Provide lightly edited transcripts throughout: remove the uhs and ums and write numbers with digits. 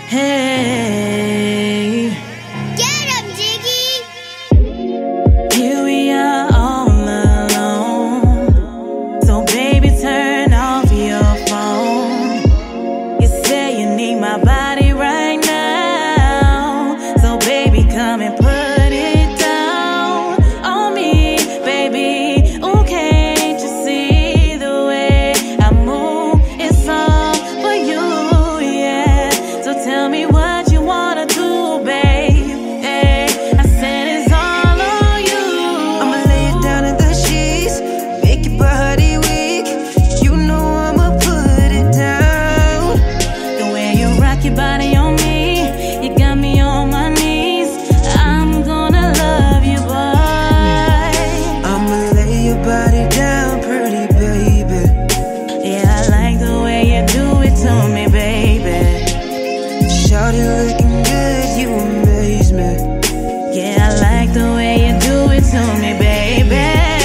Hey, Get him, Jiggy! here we are all alone. So baby, turn off your phone. You say you need my body right now. So baby, come and put it down on me, baby. Oh, can't you see the way I move? It's all for you, yeah. So tell me what you wanna do, babe. Hey, I said it's all on you. I'ma lay it down in the sheets, make your body weak. You know I'ma put it down. The way you rock your body on me, you got me on my knees. I'm gonna love you, boy. I'ma lay your body down, pretty baby. Yeah, I like the way you do it to me, baby. Shawty looking good, you amaze me. Yeah, I like the way you do it to me, baby.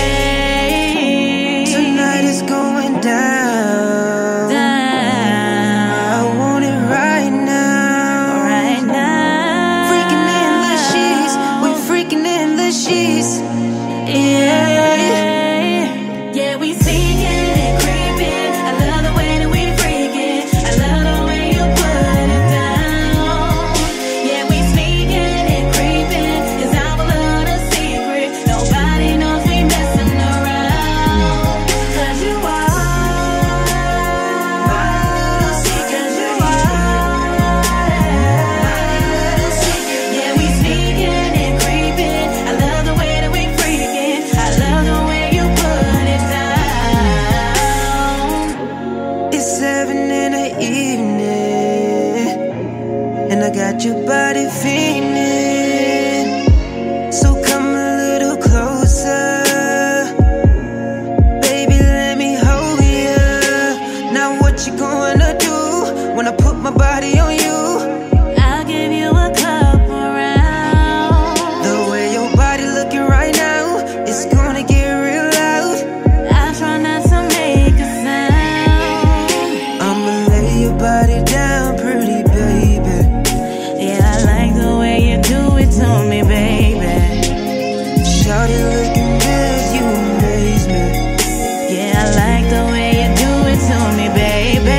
Tonight is going down. I want it right now. Right now. Freaking in the sheets, we freaking in the sheets. Yeah, yeah, we sneaking and creeping. I love the way that we freaking. I love the way you put it down. Yeah, we sneaking and creeping. It's our little secret. Nobody knows we messing around. 'Cause you are my little secret. 'Cause you are my little secret. Yeah, we sneaking and creeping. I love the way that we freaking. I love the way you put it down. It's 7 in the evening, and I got your body feeling. So come a little closer, baby, let me hold ya. Now what you gonna do when I put my body on you? I'll give you a couple rounds. The way your body looking right now, it's gonna get real loud. I try not to make a sound. I'ma lay your body down, pretty baby. Yeah, I like the way you do it to me, baby. Shawty looking good, you amaze me. Yeah, I like the way you do it to me, baby.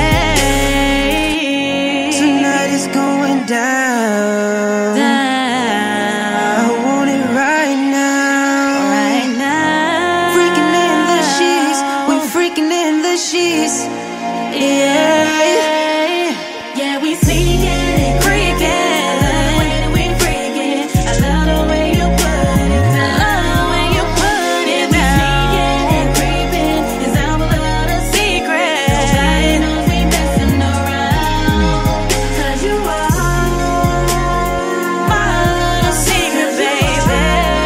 Tonight is going down. I want it right now. Right now. Freaking in the sheets, we freaking in the sheets. Yeah, yeah, we sneaking and creeping. I love the way that we freaking. I love the way you put it down. I love the way you put it down. We sneaking and creeping. It's our little secret. Nobody knows we messing around. 'Cause you are my little secret, baby.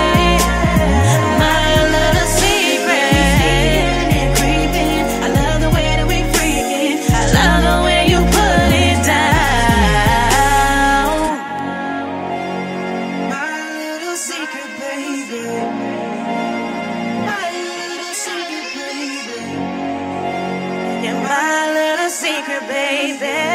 My little secret. We sneaking and creeping. I love the way that we freaking. I love the way you put it down. My little secret, baby. My little secret, baby. You're my little secret, baby.